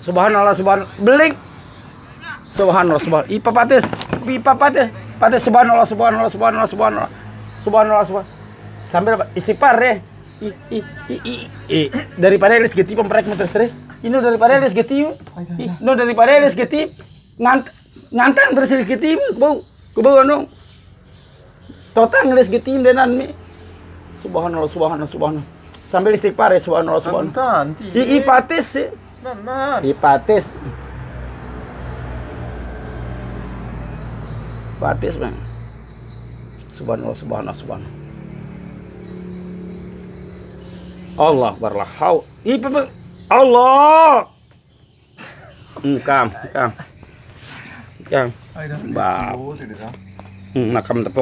Subhanallah, subhanallah. Beling. Subhanallah, subhanallah. Ipa patis. Patis subhanallah, subhanallah, subhanallah, subhanallah. Subhanallah, subhanallah. Sambil istighfar ya. Daripada elis geti pemprek terus. Ini daripada elis geti. No daripada elis geti. Ngantang terus elis geti. Kubau anu. Totang elis geti denan mi. Subhanallah, subhanallah, subhanallah. Sambil istighfar ya, subhanallah, subhanallah. Ipatis sih. Ipatis. Patis bang. Subhanallah, subhanallah, subhanallah. Allah berlahau. Allah. Kam. Bab. Nakam tepuk.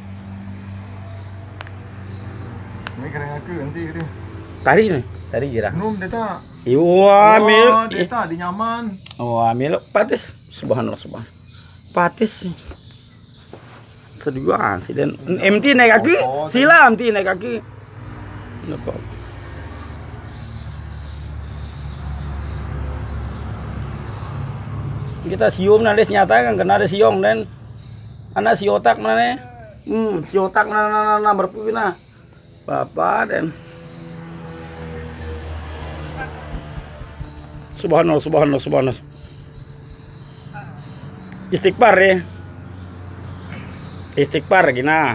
Tadi jirah. Wah, mil. Deta di nyaman. Wah, mil patis. Subhanallah, subhanallah. Patis. Seduaan sih dan MT naik kaki. Sila MT naik kaki. Kita siom nanti nyata kan kena ada siong dan anak si otak mana si otak mana berpina bapak dan subhanallah, subhanallah, subhanallah. Istighfar ya. Istighfar gina.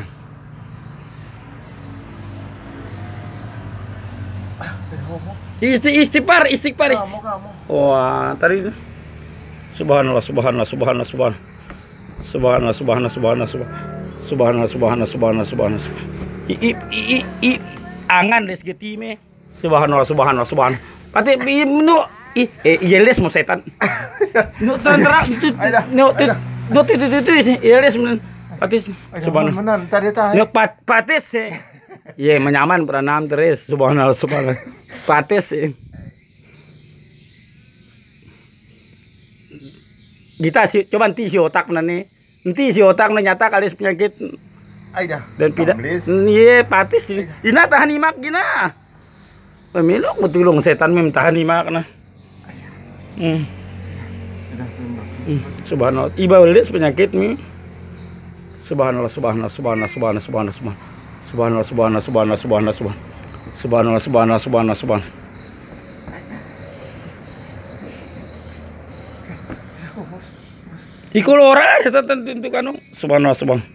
Istighfar. Wah, tadi subhanallah, subhanallah, subhanallah, subhanallah. Subhanallah, subhanallah, subhanallah, subhanallah, subhanallah, subhanallah, subhanallah. Angan des getime. Subhanallah, subhanallah, subhanallah. Pati nu yeles mau setan. Nu terang itu yeles patis subhanallah. Nu patis ye menyaman pranam terus subhanallah, subhanallah. Patis kita sih coba nanti si otak nih. Nanti si otak nyata kali penyakit. Dan tidak. Iya patis. Ina tahan imak gina. Pemiluk betulung setan mem tahan imak nah. Subhanallah. Iba lihat penyakit mi. Subhanallah, subhanallah, subhanallah, subhanallah, subhanallah, subhanallah, subhanallah, subhanallah, subhanallah, subhanallah, subhanallah, subhanallah, subhanallah. Ikul ora setan tentu kanu. Subhanallah, subhanallah.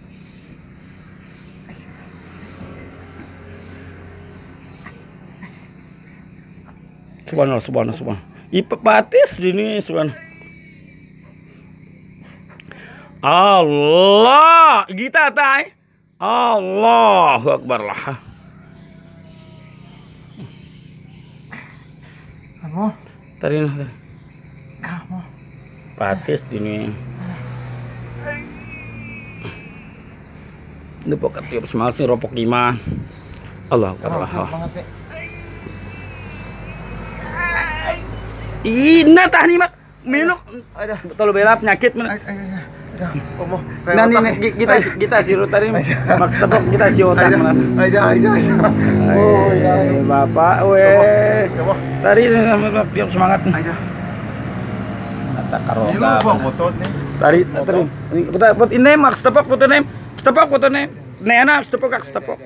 Subhanallah, subhanallah, subhanallah. Ipatis ini subhanallah. Allah, kita tay. Allahu akbar lah. Kamu? Tadi. Kamu. Patis ini. Ini pokat tiup semangat sih ropok lima. Allah akbar lah. Ina tahan mak. Minuk. Betul bela penyakit mana? Nah ini kita siru tadi maksud tepuk kita si otak mana? Oh ya bapak weh. Tadi tiup semangat. Kata karoga. Tadi kita put ini maksud tepuk foto nih. Nena tepuk kak tepuk.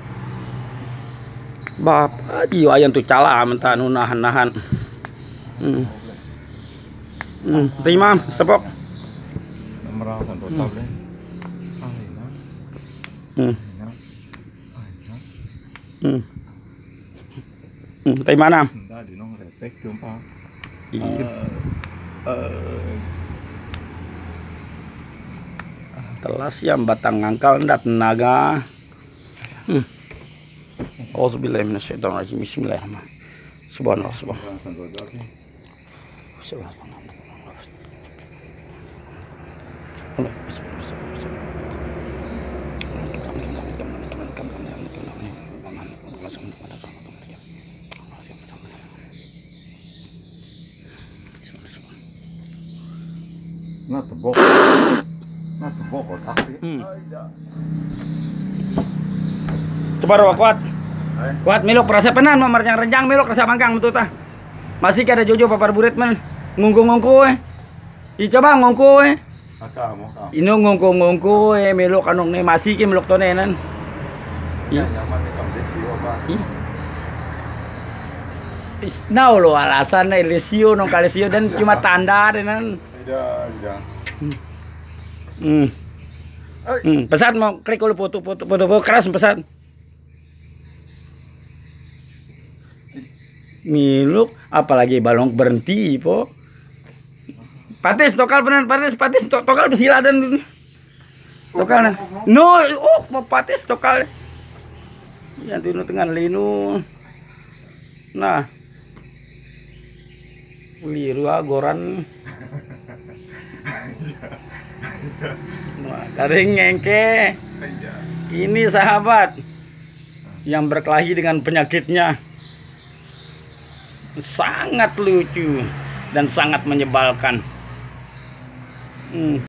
Bapak jiwa yang tuh cala mentah nahan. Terima tepuk. Merasakan total deh. Tay mana? Tadi nong retek jumpa. Telas yang batang ngangkal ndak tenaga. Auzubillahi minasyaitonirrajim. Bismillahirrahmanirrahim. Subhanallah, subhanallah. Nah tebok otak sih. Coba kuat. Kuat miluk perasa penan nomor yang renjang miluk rasa mangkang betul tah. Masih ada Jojo papar buret man. Ngungku-ngungku coba ngungku Aka mo ka. Ino ngungku melok anong ne masih ke melok tonenan. Ya nyaman ni kam desio ba. Now lo alasan na lesio nong kalesio dan cuma tanda denan. Ida. Pesat mau klik kalau foto keras pesat. Miluk apalagi balong berhenti po. Patis tokal benar patis tokal besila dan tokal nah. No, patis tokal. Yang tinu tengah linu. Nah. Liru goran. Nah, garing ngengke. Ini sahabat yang berkelahi dengan penyakitnya. Sangat lucu dan sangat menyebalkan.